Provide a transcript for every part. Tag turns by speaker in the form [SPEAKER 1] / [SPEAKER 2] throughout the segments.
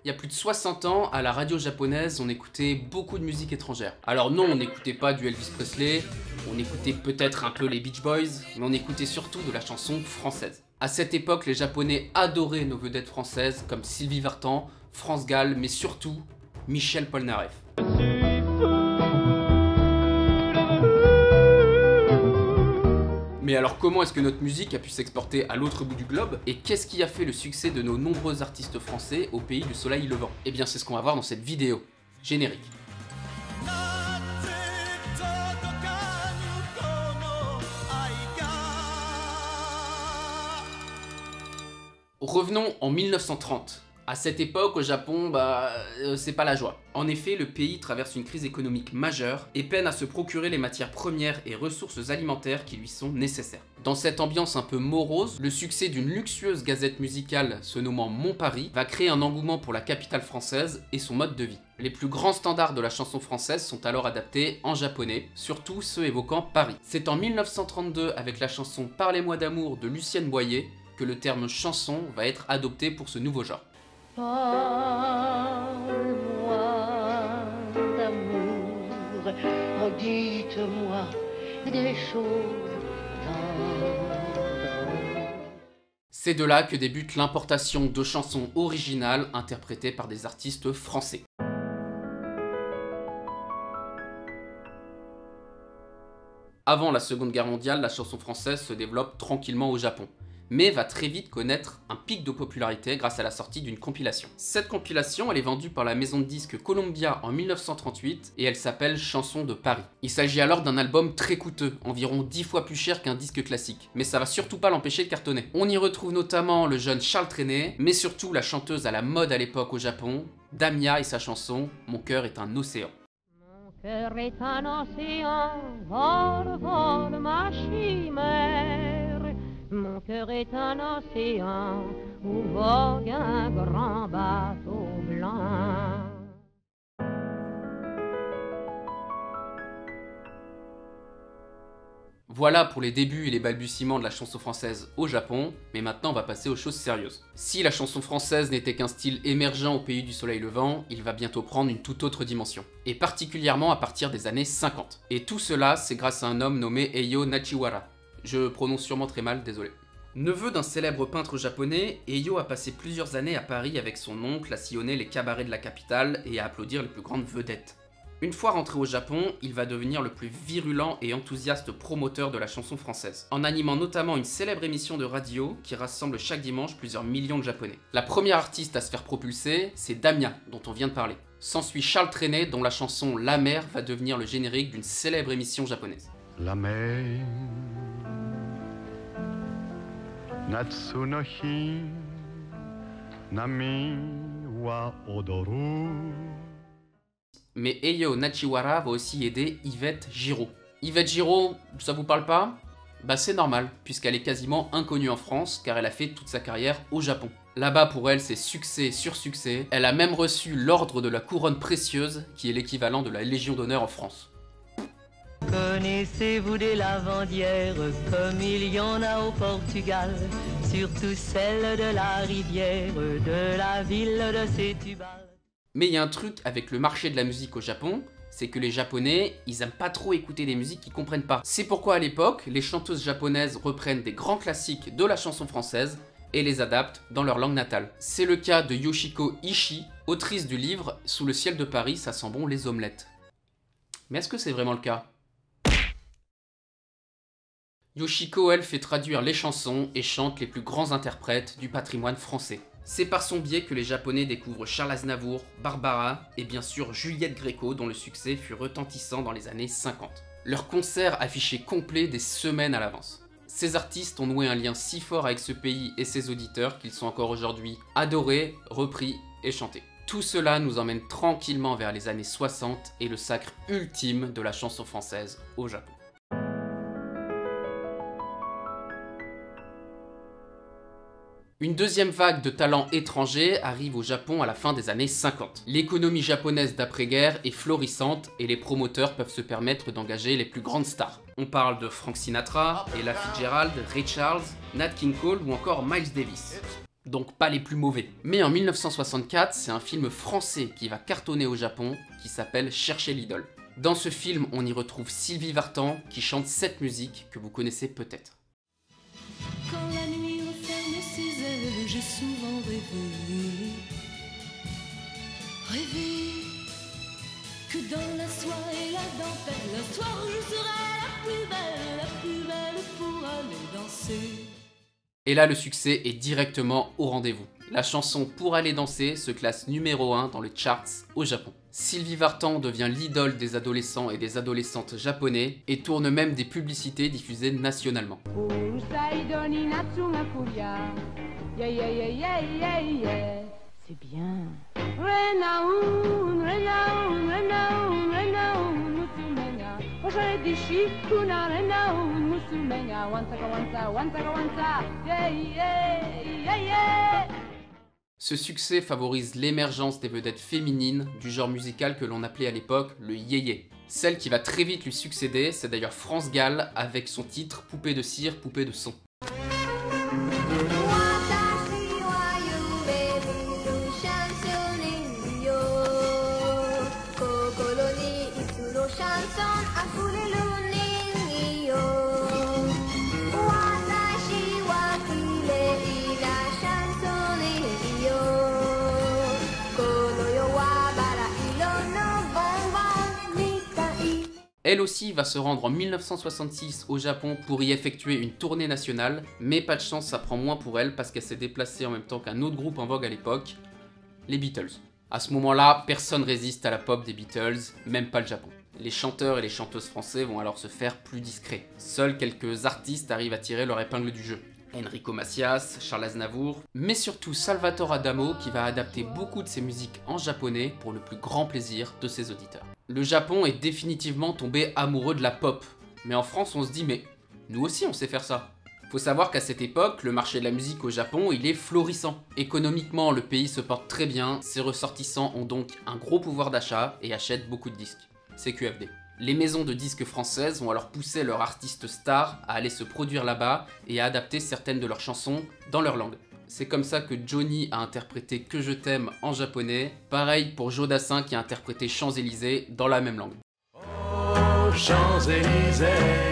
[SPEAKER 1] Il y a plus de 60 ans, à la radio japonaise, on écoutait beaucoup de musique étrangère. Alors non, on n'écoutait pas du Elvis Presley, on écoutait peut-être un peu les Beach Boys, mais on écoutait surtout de la chanson française. À cette époque, les Japonais adoraient nos vedettes françaises comme Sylvie Vartan, France Gall, mais surtout Michel Polnareff. Mais alors comment est-ce que notre musique a pu s'exporter à l'autre bout du globe? Et qu'est-ce qui a fait le succès de nos nombreux artistes français au pays du soleil levant? Eh bien c'est ce qu'on va voir dans cette vidéo. Générique. Revenons en 1930. À cette époque, au Japon, c'est pas la joie. En effet, le pays traverse une crise économique majeure et peine à se procurer les matières premières et ressources alimentaires qui lui sont nécessaires. Dans cette ambiance un peu morose, le succès d'une luxueuse gazette musicale se nommant Mon Paris va créer un engouement pour la capitale française et son mode de vie. Les plus grands standards de la chanson française sont alors adaptés en japonais, surtout ceux évoquant Paris. C'est en 1932, avec la chanson Parlez-moi d'amour de Lucienne Boyer, que le terme chanson va être adopté pour ce nouveau genre.
[SPEAKER 2] Parle-moi d'amour, redites-moi des choses tendres.
[SPEAKER 1] C'est de là que débute l'importation de chansons originales interprétées par des artistes français. Avant la Seconde Guerre mondiale, la chanson française se développe tranquillement au Japon, mais va très vite connaître un pic de popularité grâce à la sortie d'une compilation. Cette compilation, elle est vendue par la maison de disques Columbia en 1938 et elle s'appelle Chansons de Paris. Il s'agit alors d'un album très coûteux, environ 10 fois plus cher qu'un disque classique, mais ça va surtout pas l'empêcher de cartonner. On y retrouve notamment le jeune Charles Trenet, mais surtout la chanteuse à la mode à l'époque au Japon, Damia et sa chanson Mon cœur est un océan.
[SPEAKER 2] Mon cœur est un océan, vole, vole ma chimère. Mon cœur est un océan où vogue un grand bateau blanc.
[SPEAKER 1] Voilà pour les débuts et les balbutiements de la chanson française au Japon, mais maintenant on va passer aux choses sérieuses. Si la chanson française n'était qu'un style émergent au pays du soleil levant, il va bientôt prendre une toute autre dimension, et particulièrement à partir des années 50. Et tout cela, c'est grâce à un homme nommé Eio Nachiwara. Je prononce sûrement très mal, désolé. Neveu d'un célèbre peintre japonais, Eio a passé plusieurs années à Paris avec son oncle à sillonner les cabarets de la capitale et à applaudir les plus grandes vedettes. Une fois rentré au Japon, il va devenir le plus virulent et enthousiaste promoteur de la chanson française, en animant notamment une célèbre émission de radio qui rassemble chaque dimanche plusieurs millions de Japonais. La première artiste à se faire propulser, c'est Damia, dont on vient de parler. S'ensuit Charles Trenet, dont la chanson La Mer va devenir le générique d'une célèbre émission japonaise.
[SPEAKER 3] La mer Natsu no hi Nami wa odoru.
[SPEAKER 1] Mais Eio Nachiwara va aussi aider Yvette Giraud. Yvette Giraud, ça vous parle pas? Bah c'est normal, puisqu'elle est quasiment inconnue en France, car elle a fait toute sa carrière au Japon. Là-bas pour elle, c'est succès sur succès. Elle a même reçu l'ordre de la couronne précieuse, qui est l'équivalent de la Légion d'honneur en France.
[SPEAKER 4] Connaissez-vous des lavandières comme il y en a au Portugal, surtout celle de la rivière de la ville de Setúbal.
[SPEAKER 1] Mais il y a un truc avec le marché de la musique au Japon, c'est que les Japonais, ils aiment pas trop écouter des musiques qu'ils comprennent pas. C'est pourquoi à l'époque, les chanteuses japonaises reprennent des grands classiques de la chanson française et les adaptent dans leur langue natale. C'est le cas de Yoshiko Ishii, autrice du livre « Sous le ciel de Paris, ça sent bon les omelettes ». Mais est-ce que c'est vraiment le cas? Yoshiko, elle, fait traduire les chansons et chante les plus grands interprètes du patrimoine français. C'est par son biais que les Japonais découvrent Charles Aznavour, Barbara et bien sûr Juliette Gréco, dont le succès fut retentissant dans les années 50. Leurs concerts affichaient complets des semaines à l'avance. Ces artistes ont noué un lien si fort avec ce pays et ses auditeurs qu'ils sont encore aujourd'hui adorés, repris et chantés. Tout cela nous emmène tranquillement vers les années 60 et le sacre ultime de la chanson française au Japon. Une deuxième vague de talents étrangers arrive au Japon à la fin des années 50. L'économie japonaise d'après-guerre est florissante et les promoteurs peuvent se permettre d'engager les plus grandes stars. On parle de Frank Sinatra, Ella Fitzgerald, Ray Charles, Nat King Cole ou encore Miles Davis. donc pas les plus mauvais. Mais en 1964, c'est un film français qui va cartonner au Japon, qui s'appelle Chercher l'idole. Dans ce film, on y retrouve Sylvie Vartan qui chante cette musique que vous connaissez peut-être.
[SPEAKER 5] Quand la nuit referme ses ailes, j'ai souvent rêvé que dans la soie et la dentelle, un soir je serai la plus belle pour aller danser.
[SPEAKER 1] Et là, le succès est directement au rendez-vous. La chanson Pour aller danser se classe numéro 1 dans les charts au Japon. Sylvie Vartan devient l'idole des adolescents et des adolescentes japonais et tourne même des publicités diffusées nationalement.
[SPEAKER 2] C'est bien.
[SPEAKER 1] Ce succès favorise l'émergence des vedettes féminines du genre musical que l'on appelait à l'époque le yéyé. Celle qui va très vite lui succéder, c'est d'ailleurs France Gall avec son titre Poupée de cire, poupée de son. Elle aussi va se rendre en 1966 au Japon pour y effectuer une tournée nationale, mais pas de chance, ça prend moins pour elle parce qu'elle s'est déplacée en même temps qu'un autre groupe en vogue à l'époque, les Beatles. À ce moment-là, personne résiste à la pop des Beatles, même pas le Japon. Les chanteurs et les chanteuses français vont alors se faire plus discrets. Seuls quelques artistes arrivent à tirer leur épingle du jeu. Enrico Macias, Charles Aznavour, mais surtout Salvatore Adamo qui va adapter beaucoup de ses musiques en japonais pour le plus grand plaisir de ses auditeurs. Le Japon est définitivement tombé amoureux de la pop, mais en France on se dit mais nous aussi on sait faire ça. Faut savoir qu'à cette époque, le marché de la musique au Japon il est florissant. Économiquement le pays se porte très bien, ses ressortissants ont donc un gros pouvoir d'achat et achètent beaucoup de disques. C'est QFD. Les maisons de disques françaises vont alors pousser leurs artistes stars à aller se produire là-bas et à adapter certaines de leurs chansons dans leur langue. C'est comme ça que Johnny a interprété Que je t'aime en japonais, pareil pour Joe Dassin qui a interprété Champs-Élysées dans la même langue.
[SPEAKER 6] Oh Champs-Élysées,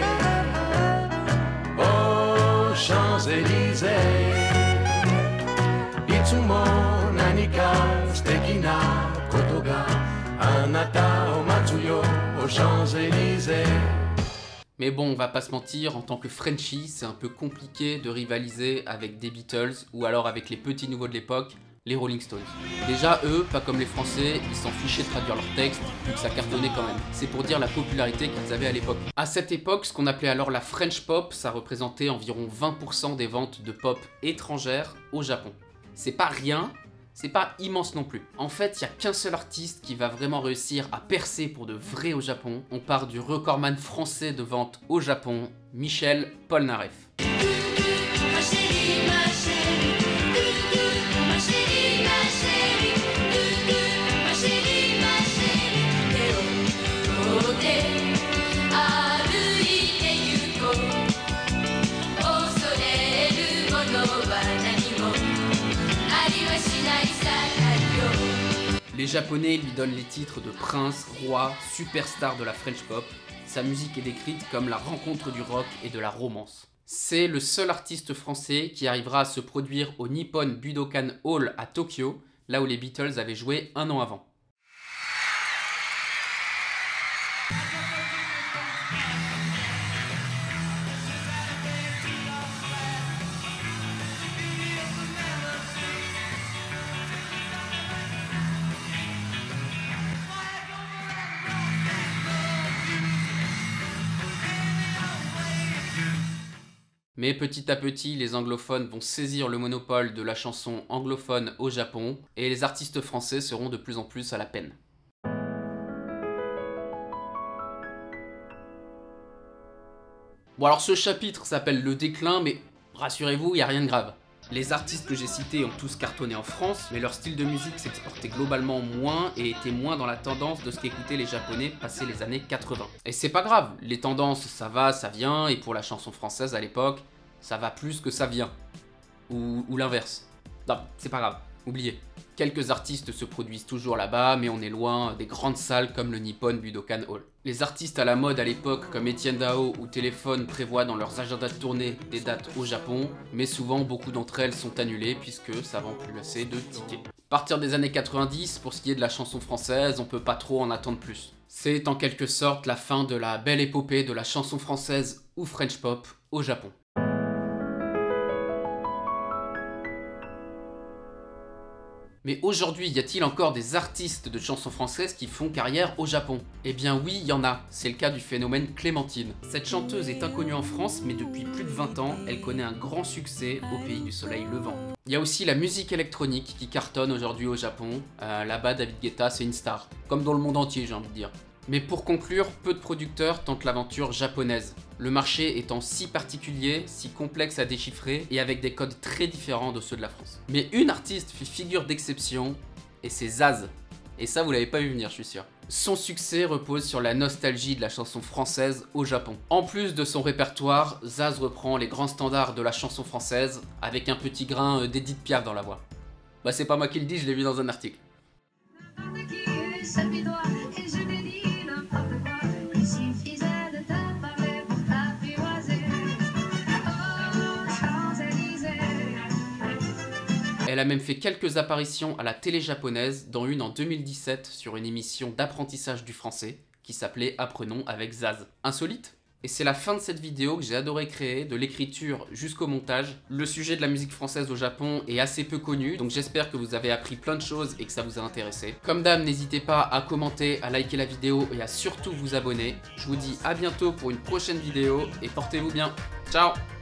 [SPEAKER 6] oh Champs-Élysées, itsumo nanika suteki na koto ga anata o matsu yo aux Champs-Élysées.
[SPEAKER 1] Mais bon, on va pas se mentir, en tant que Frenchie, c'est un peu compliqué de rivaliser avec des Beatles ou alors avec les petits nouveaux de l'époque, les Rolling Stones. Déjà, eux, pas comme les Français, ils s'en fichaient de traduire leurs textes, vu que ça cartonnait quand même. C'est pour dire la popularité qu'ils avaient à l'époque. À cette époque, ce qu'on appelait alors la French Pop, ça représentait environ 20% des ventes de pop étrangères au Japon. C'est pas rien, c'est pas immense non plus. En fait, il n'y a qu'un seul artiste qui va vraiment réussir à percer pour de vrai au Japon. On part du recordman français de vente au Japon, Michel Polnareff. Les Japonais lui donnent les titres de prince, roi, superstar de la French pop. Sa musique est décrite comme la rencontre du rock et de la romance. C'est le seul artiste français qui arrivera à se produire au Nippon Budokan Hall à Tokyo, là où les Beatles avaient joué un an avant. Mais petit à petit, les anglophones vont saisir le monopole de la chanson anglophone au Japon, et les artistes français seront de plus en plus à la peine. Bon alors ce chapitre s'appelle Le déclin, mais rassurez-vous, il n'y a rien de grave. Les artistes que j'ai cités ont tous cartonné en France, mais leur style de musique s'exportait globalement moins et était moins dans la tendance de ce qu'écoutaient les Japonais passé les années 80. Et c'est pas grave, les tendances ça va, ça vient, et pour la chanson française à l'époque, ça va plus que ça vient. Ou l'inverse. Non, c'est pas grave, oubliez. Quelques artistes se produisent toujours là-bas, mais on est loin des grandes salles comme le Nippon Budokan Hall. Les artistes à la mode à l'époque comme Etienne Dao ou Téléphone prévoient dans leurs agendas de tournée des dates au Japon, mais souvent beaucoup d'entre elles sont annulées puisque ça vend plus assez de tickets. À partir des années 90, pour ce qui est de la chanson française, on peut pas trop en attendre plus. C'est en quelque sorte la fin de la belle épopée de la chanson française ou French pop au Japon. Mais aujourd'hui, y a-t-il encore des artistes de chansons françaises qui font carrière au Japon? Eh bien oui, il y en a, c'est le cas du phénomène Clémentine. Cette chanteuse est inconnue en France, mais depuis plus de 20 ans, elle connaît un grand succès au pays du soleil levant. Il y a aussi la musique électronique qui cartonne aujourd'hui au Japon. Là-bas, David Guetta, c'est une star. Comme dans le monde entier, j'ai envie de dire. Mais pour conclure, peu de producteurs tentent l'aventure japonaise. Le marché étant si particulier, si complexe à déchiffrer et avec des codes très différents de ceux de la France. Mais une artiste fait figure d'exception et c'est Zaz. Et ça, vous l'avez pas vu venir, je suis sûr. Son succès repose sur la nostalgie de la chanson française au Japon. En plus de son répertoire, Zaz reprend les grands standards de la chanson française avec un petit grain d'Edith Piaf dans la voix. Bah c'est pas moi qui le dis, je l'ai vu dans un article. Elle a même fait quelques apparitions à la télé japonaise, dont une en 2017 sur une émission d'apprentissage du français qui s'appelait Apprenons avec Zaz. Insolite? Et c'est la fin de cette vidéo que j'ai adoré créer, de l'écriture jusqu'au montage. Le sujet de la musique française au Japon est assez peu connu, donc j'espère que vous avez appris plein de choses et que ça vous a intéressé. Comme d'hab, n'hésitez pas à commenter, à liker la vidéo et à surtout vous abonner. Je vous dis à bientôt pour une prochaine vidéo et portez-vous bien. Ciao!